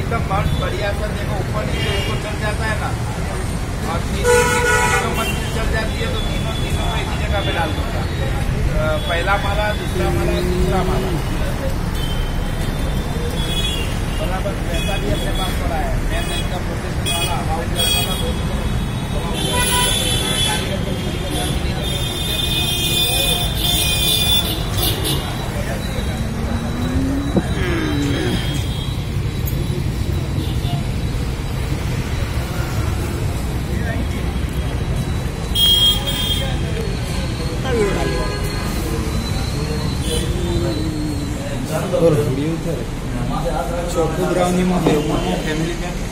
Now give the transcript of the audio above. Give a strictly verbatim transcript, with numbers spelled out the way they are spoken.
एकदम बहुत बढ़िया सा देखो, ऊपर नीचे ऊपर चल जाता है ना, और नीचे तीनों मंजिल चल जाती है, तो तीनों तीनों को एक ही जगह पे डाल दूंगा। पहला माला, दूसरा माला, तीसरा माला, बराबर पैसा भी अपने पास पड़ा है। मैं इनका प्रोफेशन वाला हवा वाला ચોખ્ખું બ્રાઉનીમાં ફેમિલી